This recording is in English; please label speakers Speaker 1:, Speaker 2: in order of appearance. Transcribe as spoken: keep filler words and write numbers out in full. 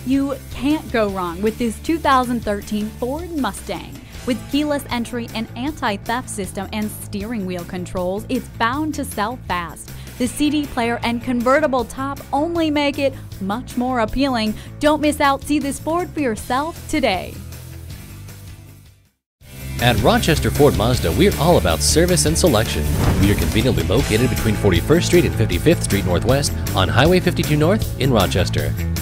Speaker 1: You can't go wrong with this two thousand thirteen Ford Mustang. With keyless entry, an anti-theft system, and steering wheel controls, it's bound to sell fast. The C D player and convertible top only make it much more appealing. Don't miss out. See this Ford for yourself today.
Speaker 2: At Rochester Ford Mazda, we're all about service and selection. We are conveniently located between forty-first Street and fifty-fifth Street Northwest on Highway fifty-two North in Rochester.